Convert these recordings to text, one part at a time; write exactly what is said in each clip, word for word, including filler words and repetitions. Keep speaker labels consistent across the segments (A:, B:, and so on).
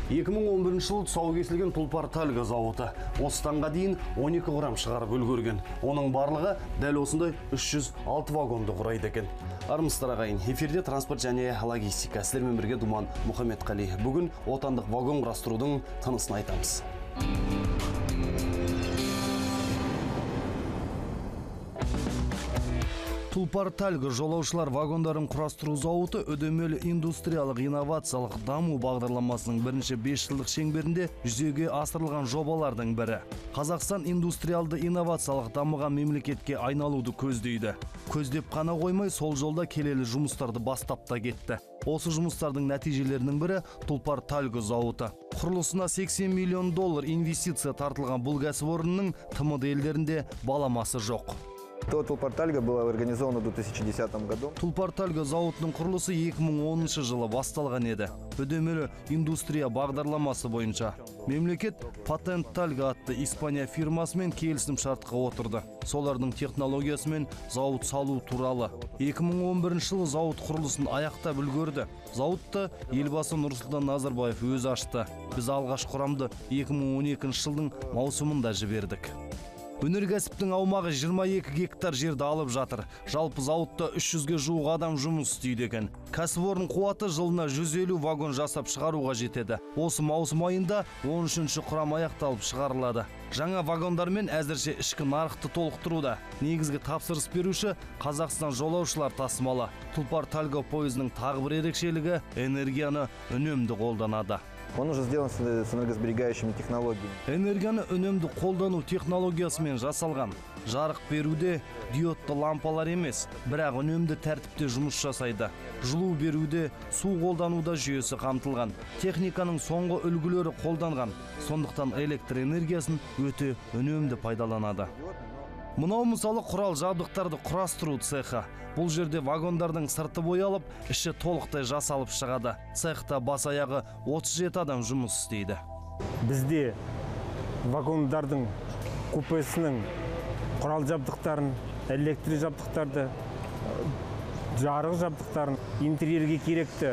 A: екі мың он бірінші жылы тұсауы кесілген Тұлпар-Тальго зауыты осы таңға дейін он екі құрам шығарып үлгерген. Оның барлығы дәл осындай үш жүз алты вагонды құрайды екен. Армысыздар ағайын, эфирде транспорт және логистика. Сіздермен бірге Думан Мұхаммедқали. Бүгін отандық вагон құрастырудың тынысын айтамыз. Тұлпар-Тальго жолаушылар вагондарын құрастыру зауыты өдемелі индустриялық инновациялық даму бағдарламасының бірінші бес жылдық шеңберінде жүзеге асырылған жобалардың бірі. Қазақстан индустриалды инновациялық дамыған мемлекетке айналуды көздейді. Көздеп қана қоймай, сол жолда келелі жұмыстарды бастап та кетті. Осы жұмыстардың нәтижелерінің бірі Тұлпар-Тальго зауыты. Құрылысына сексен миллион доллар инвестиция тартылған бұл кәсіпорынның тмд елдерінде баламасы жоқ.
B: Тұлпар-Тальго было организовано в две тысячи десятом году.
A: Тұлпар-Тальго зауытының құрылысы екі мың оныншы жылы басталған еді. Өдемелі индустрия бағдарламасы бойынша мемлекет Патент Тальго атты Испания фирмасымен келісім шартқа отырды. Солардың технологиясымен зауыт салу туралы. екі мың он бірінші жылы зауыт құрылысын аяқтап үлгерді. Зауытты елбасы Нұрсұлтан Назарбаев өзі ашты. Біз алғаш құрамды екі мың он екінші жылдың маусымында жібердік. Өнеркәсіптің аумағы жиырма екі гектар жерді алып жатыр. Жалпы зауытта үш жүзге жуық адам жұмыс істейді екен. Кәсіпорын қуаты жылына жүз елу вагон жасап шығаруға жетеді. Осы маусым айында он үшінші құрам аяқталып шығарылады. Жаңа вагондармен әзірше ішкі нарықты толықтыруда. Негізгі тапсырыс беруші Қазақстан жолаушылар тасымалы. Тұлпар-Тальго пойызының тағы бір ерекшелігі энергияны үнемді қолданады.
B: Он уже сделан с энергосберегающими технологиями.
A: Энергияны үнемді қолдану технологиясымен жасалған. Жарық беруде диодты лампалар емес, бірақ үнемді тәртіпте жұмыс жасайды. Жылу беруде су қолдануда жүйесі қамтылған. Техниканың соңғы үлгілері қолданған. Сондықтан электр энергиясын өте үнемді пайдаланады. Мынау мысалы құрал жабдықтарды құрастыру цехы. Бұл жерде вагондардың сырты боялып, іші толықтай жасалып шығады. Цехта бас аяғы отыз жеті адам жұмыс істейді.
C: Бізде вагондардың купесінің құрал жабдықтарын, электр жабдықтарды, жарық жабдықтарын, интерьерге керекті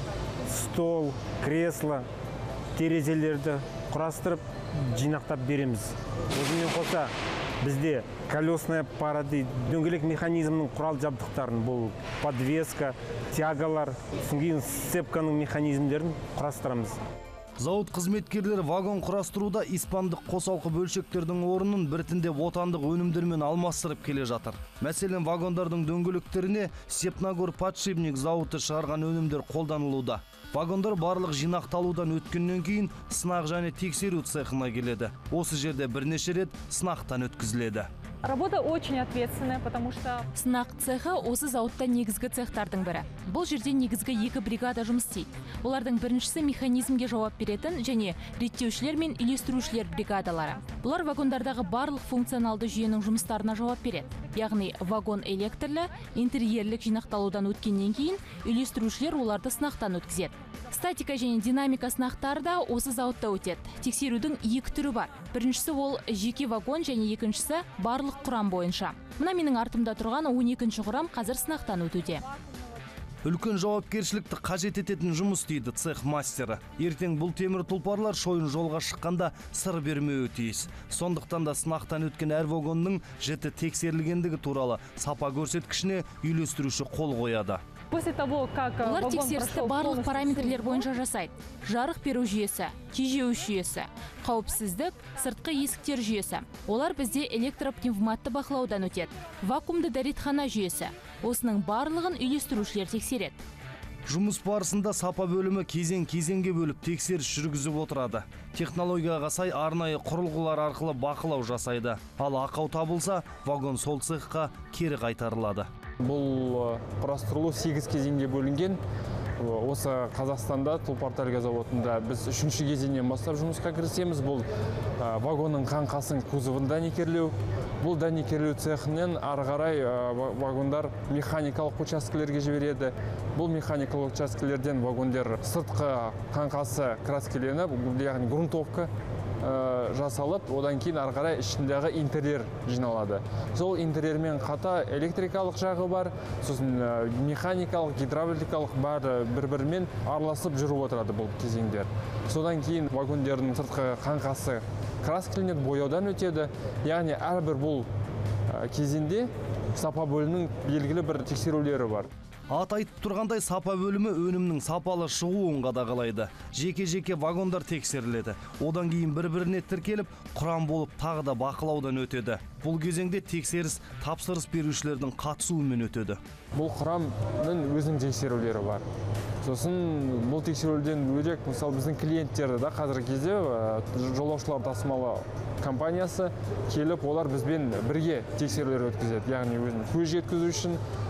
C: стол, кресло, терезелерді құрастырып, жинақтап береміз. Өзімен қоса бізде колесная парады, дөңгелек механизмнің құрал жабдықтарын, бұл подвеска, тягалар, соңғы сцепканың механизмдерін құрастырамыз.
A: Зауыт қызметкерлері вагон құрастыруда испандық қосалқы бөлшектердің орнын біртіндеп отандық өнімдермен алмастырып келе жатыр. Мәселен, вагондардың дөңгелектеріне Степногор подшипник зауыты шығарған өнімдер қолданылуда. Вагондар барлық жинақталудан өткеннен кейін сынақ және тексеру цехына келеді. Осы жерде бірнеше рет сынақтан өткізіледі.
D: Работа очень ответственная, потому что
E: сынақ цехы осы зауытта негізгі цехтардың бірі. Бұл жерде негізгі екі бригада жұмыс істейді. Олардың біріншісі механизмге жауап беретін және реттеушілер мен үйлестірушілер бригадалары. Бұлар вагондардағы барлық функционалды жүйенің жұмыстарына жауап береді. Яғни вагон электрлі, интерьерлік жинақталудан өткеннен кейін үйлестірушілер оларды сынақтан өткізеді. Статика және динамика сынақтары да осы зауытта өтеді. Тексерудің екі түрі бар. Біріншісі ол жеке вагон және екіншісі барлық құрам бойынша. Мына менің артымда тұрған он екінші құрам қазір сынақтан өтуде.
A: Үлкен жауапкершілікті қажет ететін жұмыс дейді цех мастері. Ертең бұл темір тұлпарлар шойын жолға шыққанда сыр бермеуі тиіс. Сондықтан да сынақтан өткен әр вагонның жіті тексерілгендігі туралы сапа көрсеткішіне үйлестіруші қол қояды.
D: После того, как
E: олар тексерісті барлық параметрлер бойынша жасайды. Жарық беру жүйесі, тежеу жүйесі, қауіпсіздік, сыртқы есіктер жүйесі. Олар бізде электропневматты бақылаудан өтеді. Вакуумды дәретхана жүйесі. Осының барлығын үйлестірушілер тексереді.
A: Жұмыс барысында сапа бөлімі кезең-кезеңге бөліп тексеріс жүргізіп отырады. Технологияға сай арнайы құрылғылар арқылы бақылау жасайды. Ал ақау табылса, вагон сол цехқа кері қайтарылады.
F: Бұл құрастырылу сегіз кезеңге бөлінген. Осы Қазақстанда Тұлпар-Тальго зауытында біз үшінші кезеңнен бастап жұмысқа кірісеміз. Бұл вагонның қаңқасын кузовын дәнекерлеу. Бұл дәнекерлеу цехінен ары қарай вагондар механикалық учаскелерге жібереді. Бұл механикалық учаскелерден вагондер сыртқы қаңқасы краскеленіп, яғни грунтовка ә, жасалып, одан кейін ары қарай ішіндегі интерьер жиналады. Сол интерьермен қата электрикалық жағы бар, сосын ә, механикалық, гидравликалық бәрі бір-бірімен араласып жүріп отырады бұл кезеңдер. Содан кейін вагондердің сыртқы қаңқасы краскіленеді, бояудан өтеді. Яғни әрбір бұл ә, кезеңде сапа бөлімінің белгілі бір тексерулері бар.
A: Ат айтып тұрғандай, сапа бөлімі өнімнің сапалы шығуын қадағалайды. Жеке-жеке вагондар тексеріледі. Одан кейін бір-біріне тіркеліп, құрам болып тағы да бақылаудан өтеді. Бұл кезеңде тексеріс тапсырыс берушілердің қатысуымен өтеді.
F: Бұл құрамның өзінің тексерулері бар. Сосын бұл тексеруден бөлек, мысалы біздің клиенттерді да қазіргі кезде жолаушылар тасымалы компаниясы келіп, олар бізбен бірге тексерулер өткізеді. Яғни өзінің көз жеткізу үшін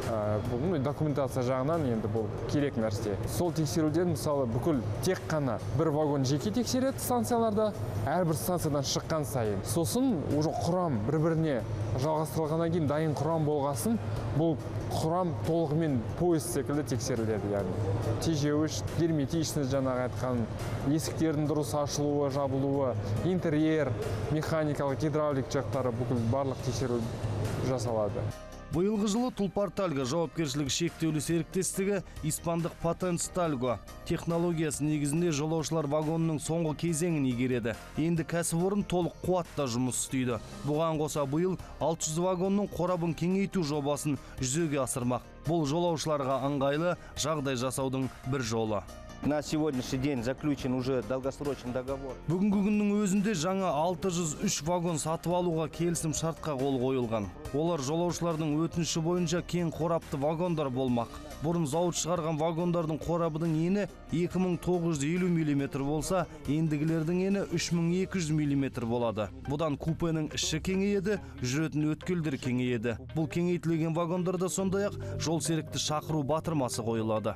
F: бұл документация жағынан енді бұл керек нәрсе. Сол тексеруден мысалы бүкіл тек қана бір вагон жеке тексереді станцияларда, әрбір станциядан шыққан сайын. Сосын уже құрам бір-біріне жалғастырылғаннан кейін дайын құрам болғасын, бұл құрам толығымен поезд секілді тексеріледі. Яғни тежеуіш, герметичность жаңағы айтқан, есіктердің дұрыс ашылуы, жабылуы, интерьер, механикалық, гидравлик жақтары бүкіл барлық тексеру жасалады.
A: Биылғы жылы Тұлпар-Тальго жауапкершілігі шектеулі серіктестігі испандық Patents-Talgo технологиясы негізінде жолаушылар вагонының соңғы кезеңін игереді. Енді кәсіпорын толық қуатта жұмыс істейді. Бұған қоса биыл алты жүз вагонның қорабын кеңейту жобасын жүзеге асырмақ. Бұл жолаушыларға ыңғайлы жағдай жасаудың бір жолы.
G: На сегодняшний день заключен уже долгосрочный договор.
A: Бүгінгі күннің өзінде жаңа алты жүз үш вагон сатып алуға келісім шартқа қол қойылған. Олар жолаушылардың өтініші бойынша кең қорапты вагондар болмақ. Бұрын зауыт шығарған вагондардың қорабының ені екі мың тоғыз жүз елу миллиметр болса, ендігілердің ені үш мың екі жүз миллиметр болады. Бұдан купенің іші кеңейеді, жүретін өткелдер кеңейеді. Бұл кеңейтілген вагондарда сондай-ақ жол серікті шақыру батырмасы қойылады.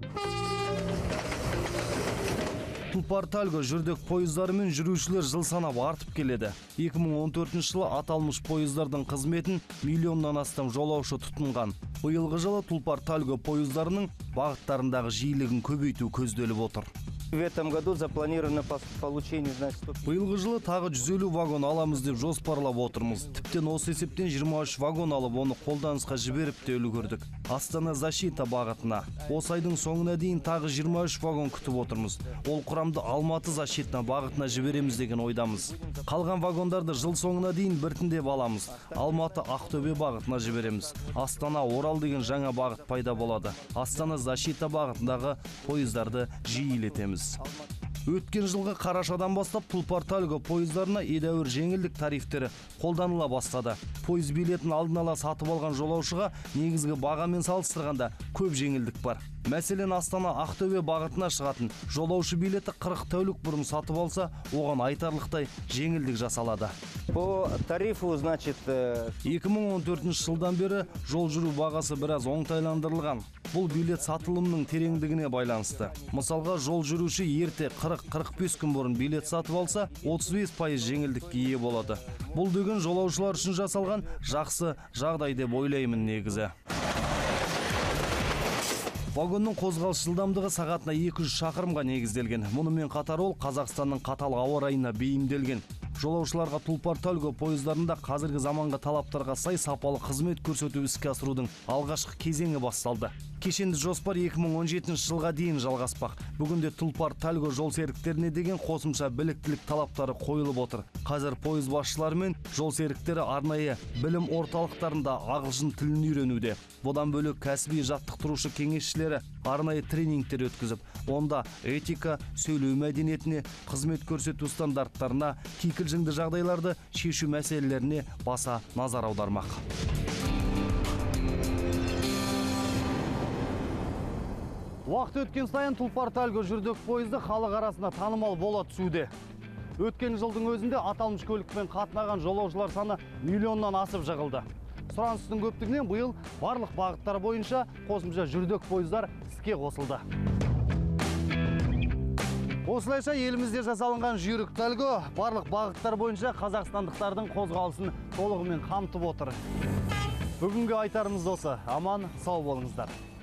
A: Тұлпар-Тальго жүрдек пойыздарымен жүрушілер жыл санап артып келеді. екі мың он төртінші жылы аталмыш пойыздардың қызметін миллионнан астам жолаушы тұтынған. Биылғы жылы Тұлпар-Тальго пойыздарының бағыттарындағы жиілігін көбейту көзделіп отыр.
G: В этом году запланировано получение, значит,
A: Биылғы жылы тағы жүз елу вагон аламыз деп жоспарлап отырмыз. Тіптен осы есептен жиырма үш вагон алып, оны қолданысқа жіберіп те үлгердік. Астана Защита бағытына. Осы айдың соңына дейін тағы жиырма үш вагон күтіп отырмыз. Ол құрамды Алматы Защита бағытына жібереміз деген ойдамыз. Қалған вагондарды жыл соңына дейін біртіндеп аламыз. Алматы Ақтөбе бағытына жібереміз. Астана Орал деген жаңа бағыт пайда болады. Астана Защита бағытындағы пойыздарды жиілетеміз. Өткен жылғы қарашадан бастап Тұлпар-Тальго пойыздарына едәуір жеңілдік тарифтері қолданыла бастады. Пойыз билетін алдын ала сатып алған жолаушыға негізгі бағамен салыстырғанда көп жеңілдік бар. Мәселен, Астана Ақтөбе бағытына шығатын жолаушы билеті қырық тәулік бұрын сатып алса, оған айтарлықтай жеңілдік жасалады.
G: По тарифу, значит,
A: екі мың он төртінші жылдан бері жол жүру бағасы біраз оңтайландырылған. Бұл билет сатылымның тереңдігіне байланысты. Мысалға, жол жүруші ерте қырық қырық бес күн бұрын билет сатып алса, отыз бес пайыз жеңілдікке ие болады. Бұл деген жолаушылар үшін жасалған жақсы жағдай деп ойлаймын негізі. Вагонның қозғалыс жылдамдығы сағатына екі жүз шақырымға негізделген. Мұнымен қатар ол Қазақстанның қатал ауа райына бейімделген. Жолаушыларға Тұлпар-Тальго пойыздарында қазіргі заманға талаптарға сай сапалы қызмет көрсету іске асырудың алғашқы кезеңі басталды. Кешенді жоспар екі мың он жетінші жылға дейін жалғаспақ. Бүгінде Тұлпар-Тальго жол серіктеріне деген қосымша біліктілік талаптары қойылып отыр. Қазір пойыз басшылары мен жол серіктері арнайы білім орталықтарында ағылшын тілін үйренуде. Бұдан бөлек кәсіби жаттықтырушы кеңесшілері арнайы тренингтер өткізіп, онда этика, сөйлеу мәдениетіне, қызмет көрсету стандарттарына, кикілжіңді жағдайларды шешу мәселелеріне баса назар аудармақ. Уақыт өткен сайын Тұлпар-Тальго жүрдек пойызды халық арасында танымал бола түсуде. Өткен жылдың өзінде аталмыш көлікпен қатынаған жолаушылар саны миллионнан асып жығылды. Сұраныстың көптігінен биыл барлық бағыттар бойынша қосымша жүрдек пойыздар іске қосылды. Осылайша елімізде жасалынған жүйрік Тальго барлық бағыттар бойынша қазақстандықтардың қозғалысын толығымен қамтып отыр. Бүгінгі айтарымыз осы. Аман, сау болыңыздар.